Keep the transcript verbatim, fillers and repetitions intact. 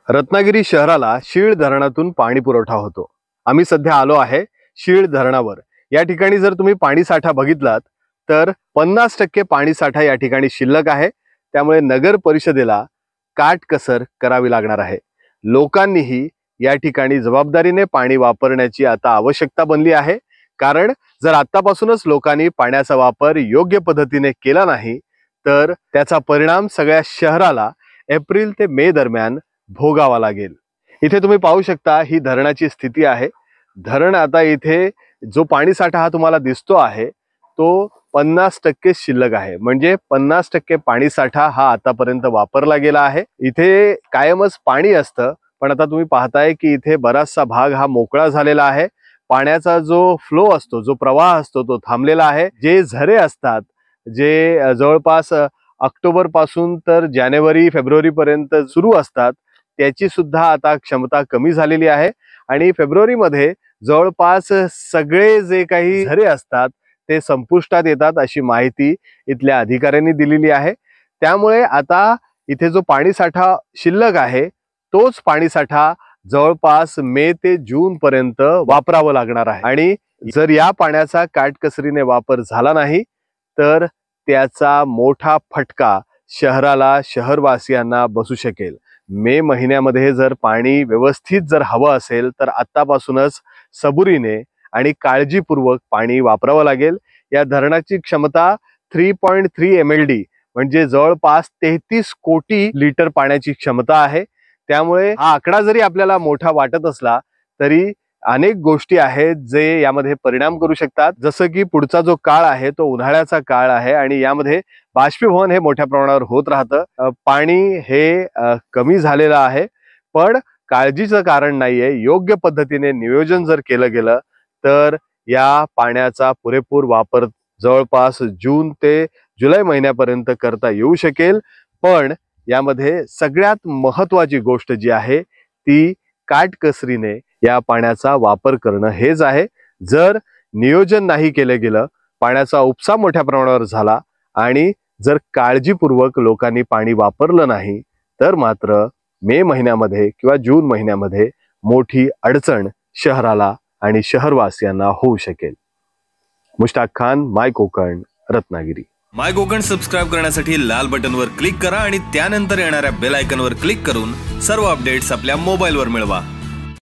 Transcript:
रत्नागिरी शहराला शीळ धरणातून पाणी पुरवठा होतो। आम्ही सध्या आलो आहे शीळ धरणावर। या ठिकाणी जर तुम्ही पाणी साठा बघितलात तर पन्नास टक्के पाणी साठा या ठिकाणी शिल्लक आहे। त्यामुळे नगर परिषदेला काटकसर करावी लागणार आहे। लोकांनीही या ठिकाणी जबाबदारीने पाणी वापरण्याची आता आवश्यकता बनली आहे। कारण जर आतापासूनच लोकांनी पाण्याचा वापर योग्य पद्धतीने केला नाही तर त्याचा परिणाम सगळ्या शहराला एप्रिल ते मे दरम्यान भोगावा लागेल। इथे तुम्ही पाहू शकता ही धरणाची स्थिती आहे। धरण आता इथे जो पाणी साठा हा तुम्हाला दिसतो आहे तो पन्नास टक्के शिल्लक आहे। म्हणजे पन्नास टक्के पाणी साठा हा आतापर्यंत वापरला गेला आहे। इथे कायमच पाणी असतं, पण आता तुम्ही पाहताय की इथे बराचसा भाग हा मोकळा झालेला आहे। पाण्याचा जो फ्लो असतो, जो प्रवाह असतो तो थांबलेला आहे। जे झरे असतात, जे जवळपास ऑक्टोबर पासून तर जानेवारी फेब्रुवारी पर्यंत सुरू असतात, त्याची सुद्धा आता क्षमता कमी झालेली आहे। आणि फेब्रुवारी मध्ये जवळपास सगळे जे काही झरे असतात ते संपुष्टात येतात अशी माहिती इथल्या अधिकाऱ्यांनी दिलेली आहे। त्यामुळे आता इथे जो पाणी साठा शिल्लक आहे तोच पाणी साठा जवळपास मे ते जून पर्यंत वापरावा लागणार आहे। आणि जर या पाण्याचा काटकसरीने वापर झाला नाही तर त्याचा मोठा फटका शहराला, शहरवासियांना बसू शकेल। मे महिन्यामध्ये जर पाणी व्यवस्थित जर हवं असेल तर आतापासूनच सबुरीने आणि काळजीपूर्वक पाणी वापरावं लागेल। या धरणाची क्षमता तीन पॉइंट तीन एम एल डी म्हणजे जवळपास तेहतीस कोटी लिटर पाण्याची क्षमता आहे। त्यामुळे हा आकडा जरी आपल्याला मोठा वाटत असला तरी अनेक गोष्टी आहेत जे यामध्ये परिणाम करू शकतात। जसं की पुढचा जो काळ आहे तो उन्हाळ्याचा काळ आहे आणि यामध्ये बाष्पीभवन हे मोठ्या प्रमाणावर होत राहतं। पाणी हे कमी झालेलं आहे, पण काळजीचं कारण नाहीये। योग्य पद्धतीने नियोजन जर केलं गेलं तर या पाण्याचा पुरेपूर वापर जवळपास जून ते जुलै महिन्यापर्यंत करता येऊ शकेल। पण यामध्ये सगळ्यात महत्त्वाची गोष्ट जी आहे ती काटकसरीने या पाण्याचा वापर करणं हेच आहे। जर नियोजन नाही केलं गेलं, पाण्याचा उपसा मोठ्या प्रमाणावर झाला आणि जर काळजीपूर्वक लोकांनी पाणी वापरलं नाही तर मात्र मे महिन्यामध्ये किंवा जून महिन्यामध्ये मोठी अडचण शहराला आणि शहरवासियांना होऊ शकेल। Mushtaq Khan, my Konkan, Ratnagiri. My Konkan subscribe करण्यासाठी लाल बटन वर क्लिक करा आणि त्यानंतर येणाऱ्या बेल आयकॉन वर क्लिक करून सर्व अपडेट्स आपल्या मोबाईल वर मिळवा।